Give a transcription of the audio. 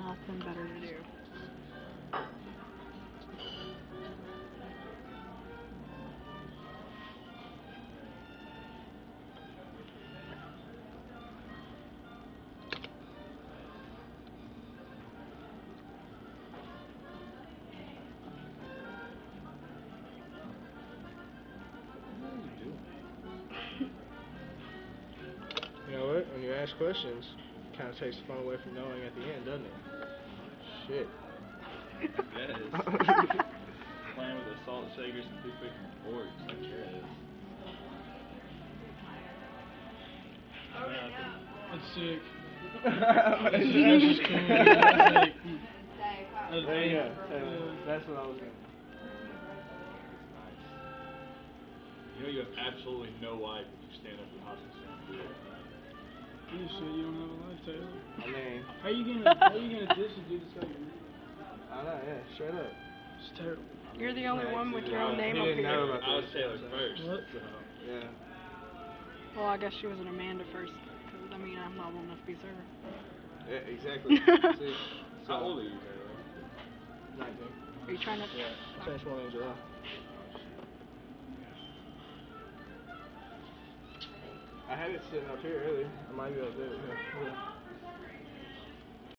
Nothing better to do. You know what? When you ask questions, it kind of takes the fun away from knowing at the end, doesn't it? Shit. Yes. Playing with the salt shakers and toothpicks and forks, I guess. That's sick. That's just cool. There you go. That's what I was gonna. Nice. You know you have absolutely no life if you stand up to the hostage stand and do it, right? You said you don't have a life, Taylor. I mean, How you gonna diss a dude that's got your name? I know, yeah, straight up. It's terrible. You're the only one with your own name He up didn't know here. about I was this, Taylor so. first. What? So. Yeah. Well, I guess she was an Amanda first. Because, I mean, I'm not old enough to be Sarah. Yeah, exactly. See, so, How old are you, Taylor? 19. Are you trying to... Yeah, I finished one in July. I had it sitting up here earlier. I might be able to do it. Yeah.